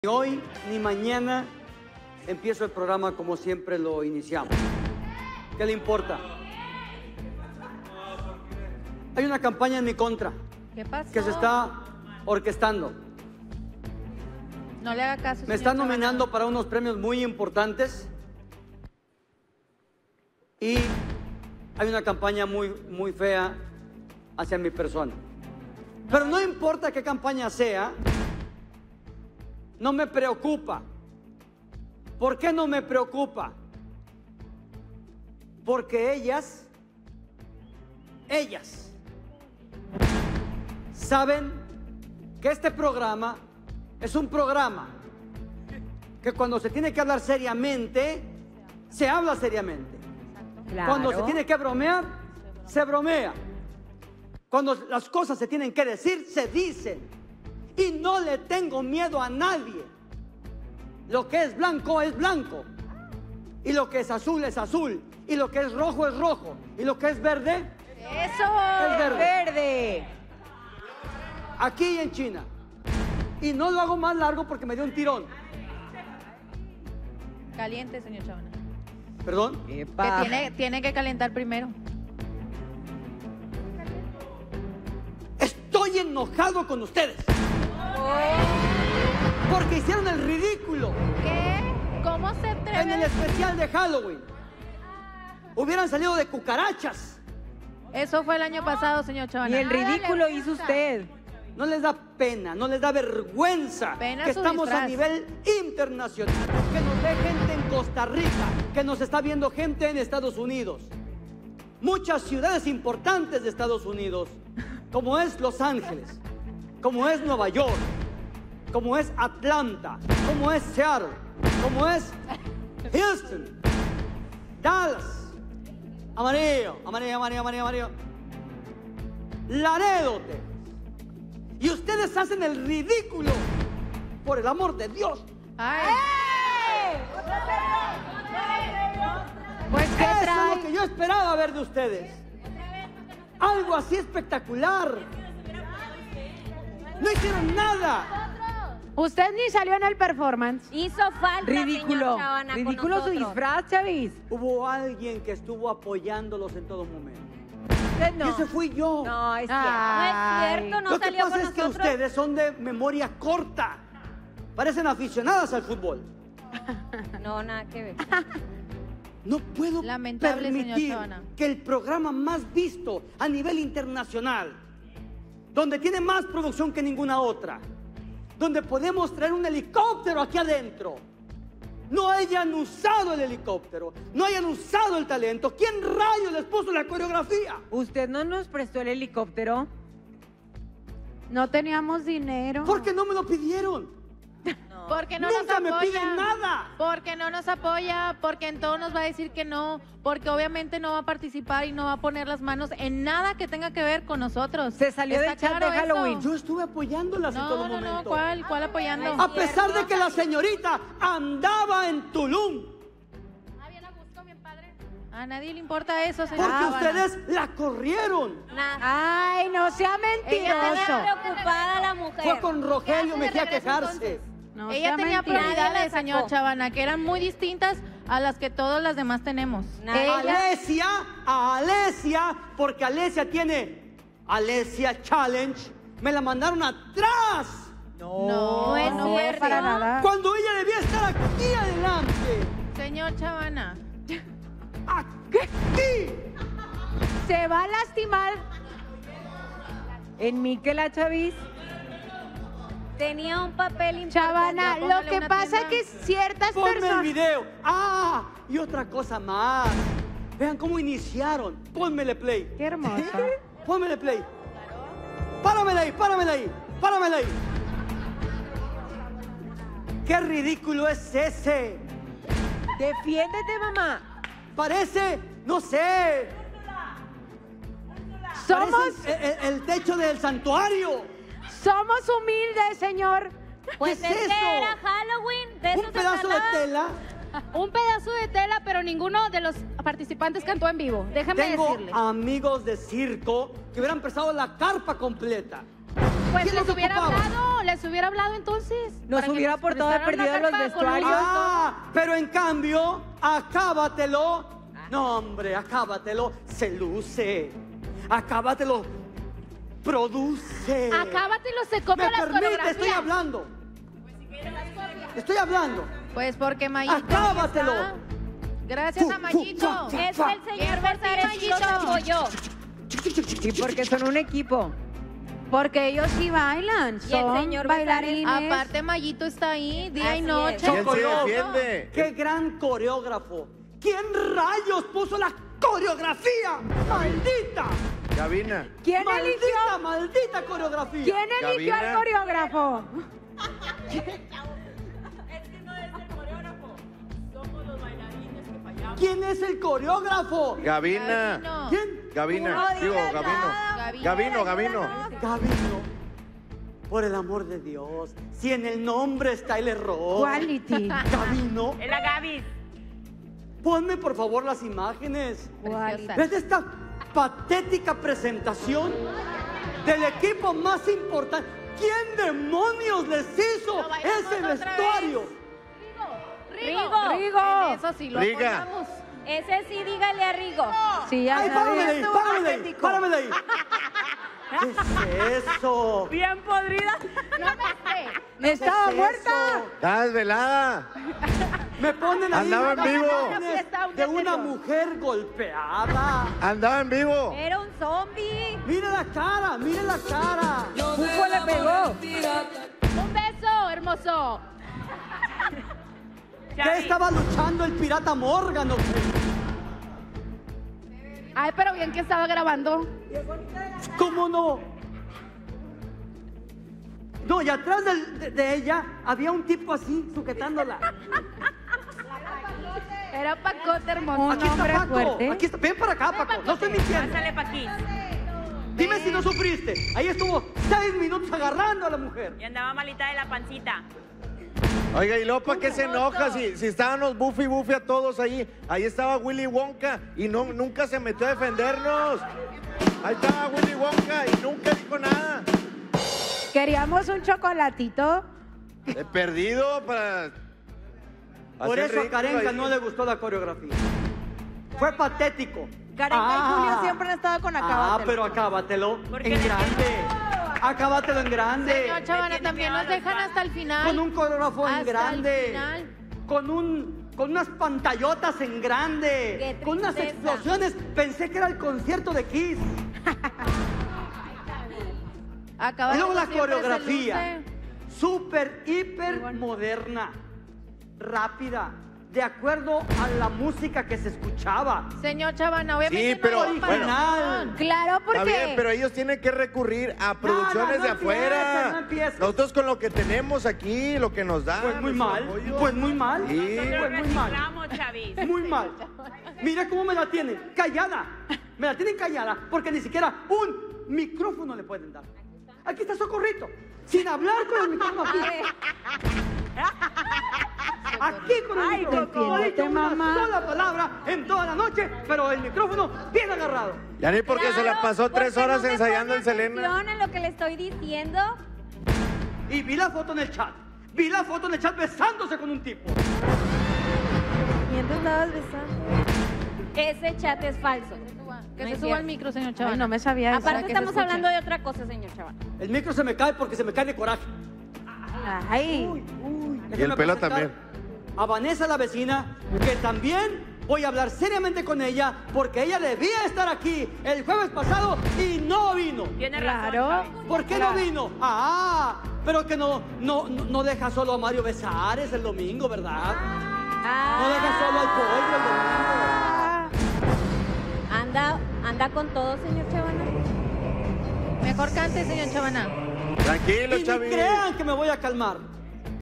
Ni hoy ni mañana empiezo el programa como siempre lo iniciamos. ¿Qué le importa? Hay una campaña en mi contra. ¿Qué pasó? Que se está orquestando. No le haga caso. Me están nominando para unos premios muy importantes y hay una campaña muy fea hacia mi persona. Pero no importa qué campaña sea, no me preocupa. ¿Por qué no me preocupa? Porque ellas saben que este programa es un programa que cuando se tiene que hablar seriamente, se habla seriamente. Claro. Cuando se tiene que bromear, se bromea. Cuando las cosas se tienen que decir, se dicen. Y no le tengo miedo a nadie. Lo que es blanco es blanco. Y lo que es azul es azul. Y lo que es rojo es rojo. Y lo que es verde ¡Eso! es verde. Verde. Aquí y en China. Y no lo hago más largo porque me dio un tirón. Caliente, señor Chavana. ¿Perdón? Epa. Que tiene que calentar primero. Estoy enojado con ustedes. Porque hicieron el ridículo ¿Qué? ¿Cómo se en el atreve? especial de Halloween. Hubieran salido de cucarachas. Eso fue el año pasado, señor Chavana. Y el ridículo hizo usted. No les da pena, no les da vergüenza Pena que su estamos a disfraz. nivel internacional, que nos ve gente en Costa Rica, que nos está viendo gente en Estados Unidos. Muchas ciudades importantes de Estados Unidos, como es Los Ángeles, como es Nueva York, como es Atlanta, como es Seattle, como es Houston, Dallas, amarillo, amarillo, amarillo, amarillo, amarillo, Laredo, Texas. Y ustedes hacen el ridículo, por el amor de Dios. Ay. Pues, ¿qué Eso es trae? lo que yo esperaba ver de ustedes. Algo así espectacular. No hicieron nada. Usted ni salió en el performance. Hizo falta, Ridículo. señor Chavana, con Ridículo su nosotros. disfraz, Chavis. Hubo alguien que estuvo apoyándolos en todo momento. Usted no. Y ese fui yo. No, es cierto. No es cierto, no Lo que salió pasa con es que nosotros. ustedes son de memoria corta. Parecen aficionadas al fútbol. No, nada que ver. No puedo Lamentable, señor permitir Chavana. que el programa más visto a nivel internacional, donde tiene más producción que ninguna otra, donde podemos traer un helicóptero aquí adentro, no hayan usado el helicóptero, no hayan usado el talento. ¿Quién rayos les puso la coreografía? ¿Usted no nos prestó el helicóptero? No teníamos dinero. ¿Por qué no me lo pidieron? Porque no Nunca nos me apoya. piden nada. Porque no nos apoya, porque en todo nos va a decir que no, porque obviamente no va a participar y no va a poner las manos en nada que tenga que ver con nosotros. Se salió ¿Está del chat claro de Halloween. eso? Yo estuve apoyándolas en todo No, momento. ¿cuál apoyando? A pesar de que la señorita andaba en Tulum, A nadie le importa eso, señor porque Chavana. ustedes la corrieron. Nada. Ay, no sea Tenía mentiroso. preocupada la mujer. Fue con Rogelio Mejía a quejarse. No Ella sea tenía mentiroso. Nadie prioridades, la señor sacó. Chavana, que eran muy distintas a las que todas las demás tenemos. A Alesia, porque Alesia tiene Alesia Challenge, me la mandaron atrás. No es No, cierto. para nada. Cuando ella debía estar aquí adelante. Señor Chavana, Aquí. Se va a lastimar. En Miquela, Chavis. Tenía un papel importante. Chavana, Ya, lo póngale que una pasa tienda. es que ciertas Ponme el personas... video. Y otra cosa más. Vean cómo iniciaron. Pónmele play. Qué hermoso. Pónmele play. Páramela ahí, páramela ahí, páramela ahí. ¿Qué ridículo es ese? Defiéndete, mamá. Parece, no sé. Somos, Parece el techo del santuario. somos humildes, señor. Pues ¿Qué es es eso? que era Halloween. De eso Un se pedazo de trataba. tela. Un pedazo de tela, pero ninguno de los participantes cantó en vivo. Déjeme Tengo decirle. amigos de circo que hubieran prestado la carpa completa. Pues ¿Qué es lo les que hubiera ocupaba? hablado entonces. Nos para que hubiera aportado de prestaran perdido una los carpa con un vestuarios. Pero en cambio, acábatelo. No, hombre, acábatelo. Se luce. Acábatelo. Produce. Acábatelo, se copia Me las permite, coreografías. estoy hablando. Estoy hablando. Pues porque Mayito. Acábatelo. está. Gracias a Mayito. Es que el señor Besares sí los apoyó. Y porque son un equipo. Porque ellos sí bailan, Y el son señor bailarines. Aparte, Mayito está ahí día y Así noche. es. ¿Quién se Coreógrafo. defiende? ¡Qué gran coreógrafo! ¿Quién rayos puso la coreografía? ¡Maldita! Gabina. ¿Quién eligió? ¡Maldita coreografía! ¿Quién eligió Gabina. al coreógrafo? ¿Quién es el coreógrafo? Gabina. Gabino. ¿Quién? Gabina. Digo, Gabino. Gabino. Gabino. Gabino. Por el amor de Dios, si en el nombre está el error. Quality. Gabino, Es la Gaby. ponme por favor las imágenes. Preciosa. ¿Ves esta patética presentación del equipo más importante? ¿Quién demonios les hizo ese vestuario? Rigo. Rigo. En eso sí lo Riga. apoyamos. Ese sí, dígale a Rigo. Sí, ya ¡Ay, párame de ahí! sabía. ¡Párame de ahí! ¡Párame de ahí! ¿Qué es eso? Bien podrida. Estaba ¿Qué es muerta. eso? Está desvelada. Me ponen ahí Andaba en vivo. imágenes de una mujer golpeada. Andaba en vivo. Era un zombie. Mire la cara, mire la cara. Fufo le pegó. Un beso, hermoso. ¿Qué estaba luchando el pirata Morgan? ¿O qué? Ay, pero bien que estaba grabando. ¿Cómo no? No, y atrás de ella había un tipo así, sujetándola. Era Pacote hermoso. Un Aquí está hombre Paco. fuerte. Aquí está. Ven para acá, Paco. No estoy mintiendo. Pásale pa' aquí. Dime si no sufriste. Ahí estuvo 6 minutos agarrando a la mujer. Y andaba malita de la pancita. Oiga, ¿y luego para qué se enoja si estábamos Buffy a todos ahí? Ahí estaba Willy Wonka y nunca se metió a defendernos. Ahí estaba Willy Wonka y nunca dijo nada. Queríamos un chocolatito. He perdido para... Por hacer eso a ridículo Karenka ahí. no le gustó la coreografía. Fue patético. Karenka y Julio siempre han estado con Acábatelo. pero acábatelo ¿Por qué en le grande. Acábatelo en grande. Señor Chavana, tiene también miedo nos a los dejan fans. hasta el final. Con un coreógrafo en Hasta el grande. final. Con unas pantallotas en grande. Qué Con unas tristeza. explosiones. Pensé que era el concierto de Kiss. Acaba Y luego de la siempre se coreografía. luce. Súper, hiper moderna. Rápida. De acuerdo a la música que se escuchaba. Señor Chavana, obviamente Sí, pero, no hay bueno. comparación. Claro, Está porque bien, pero ellos tienen que recurrir a producciones no de empieces, afuera. no empieces. Nosotros con lo que tenemos aquí, lo que nos dan. Pues muy mal. apoyo. Pues muy mal. Sí. Pues muy mal. Chavis. Muy mal. Mira cómo me la tienen. Callada. Me la tienen callada porque ni siquiera un micrófono le pueden dar. Aquí está Socorrito. Sin hablar con el micrófono aquí. Aquí con el micrófono. No he dicho una mamá. sola palabra en toda la noche, pero el micrófono bien agarrado. Ya ni porque se la pasó 3 ¿por qué horas no me ensayando pone en Selena. atención en lo que le estoy diciendo? Y vi la foto en el chat. Vi la foto en el chat besándose con un tipo. ¿Quién te estabas besando? Ese chat es falso. Que No se es suba cierto. el micro, señor Ay, Chavana. no me sabía eso. Aparte que se estamos escuche. hablando de otra cosa, señor chaval. El micro se me cae porque se me cae de coraje. Ay, Y el pelo presentar también. A Vanessa, la vecina, que también voy a hablar seriamente con ella porque ella debía estar aquí el jueves pasado y no vino. Tiene claro. razón. ¿Por qué no vino? Pero que no deja solo a Mario Besares el domingo, ¿verdad? No deja solo al pollo el domingo. Anda con todo, señor Chavana. Mejor cante, señor Chavana. Tranquilo, Y ni Chavi. crean que me voy a calmar.